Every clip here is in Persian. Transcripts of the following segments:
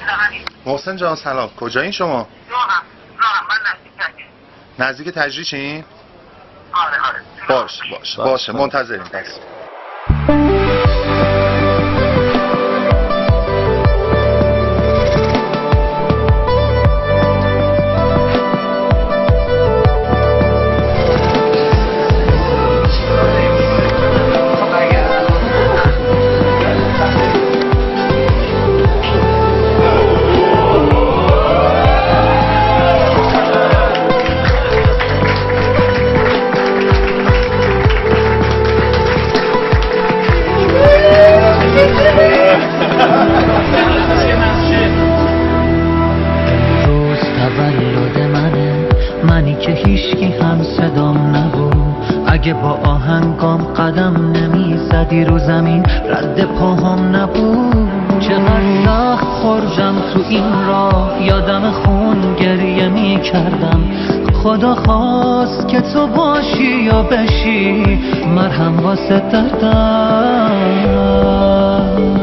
محسن جان سلام، کجایین شما؟ راهم من نزدیک تجریشین؟ آره باشه منتظریم پس. اگه با آهنگام قدم نمیزدی رو زمین رد پاهام نبود. چقدر سخت خورجم تو این راه، یادم خون گریه میکردم. خدا خواست که تو باشی یا بشی مرهم واسه دردم.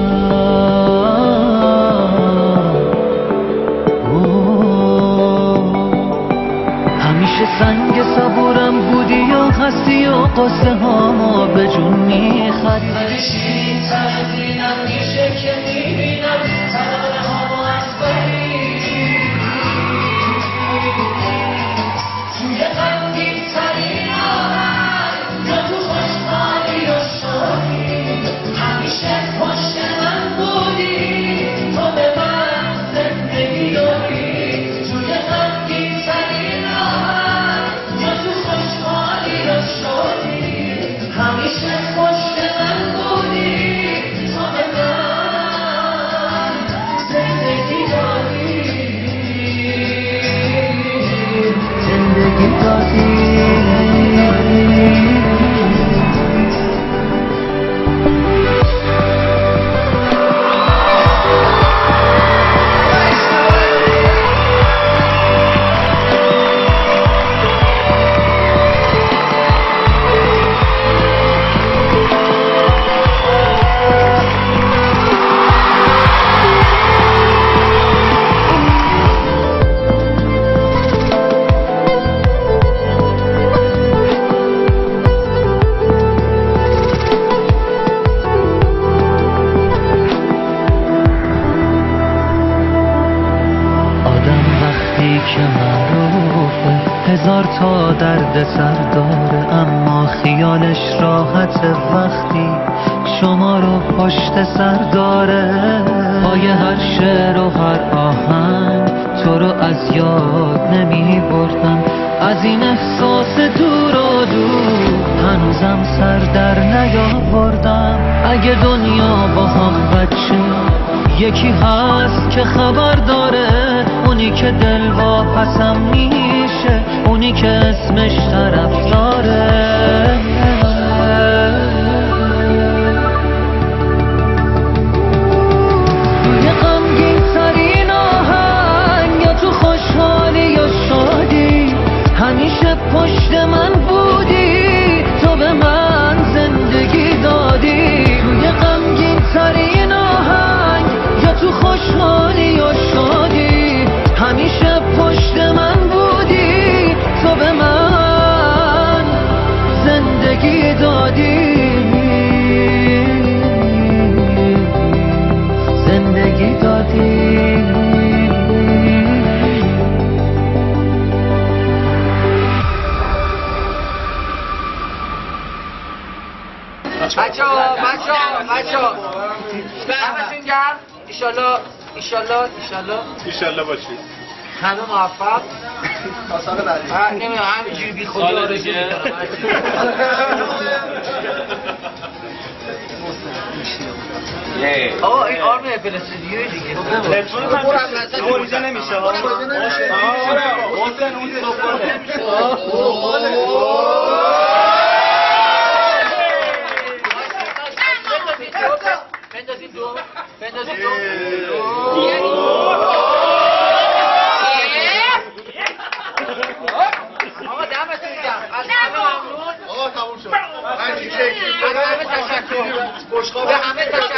سنگ صبورم بودی یا هستی و قصه هامو به جون میخواد. بشی تحمیلم میشه که میبینم ترانه هامو از بری توی غمگین ترین آهنگ یا تو خوشحالی و شادی همیشه پشت من بودی تو به من زندگی داری توی غمگین ترین همیشه پشت من بودی تو به من زندگی دادی هزار تا درد سر داره اما خیالش راحت وقتی شما رو پشت سر داره. پای هر شعر و هر آهنگ تو رو از یاد نمی بردم. از این احساس دور و دور هنوزم سر در نیاوردم. اگه دنیا با هم بچه یکی هست که خبر داره، اونی که دل واپسم میشه، اونی که اسمش طرفداره. توی غمگین ترین آهنگ یا تو خوشحالی یا شادی همیشه پشت من بودی تو به من زندگی دادی. توی غمگین ترین آهنگ یا تو خوشحالی یا شادی همیشه پشت من بودی تو به من زندگی دادی زندگی دادی. بچه‌ها دمتون گرم. ایشالله باشید. همه موفق. نمیدونم همینجوری بی خودی آرزو میکنم. آقا این آرم فلسطینیه دیگه. بریده نمیشه. محسن اون صبحانه نمیشه. بندازید دو. آقا دمتون گرم. از همه ممنون. آقا تموم شد. از همه تشکر. به همه تشکر.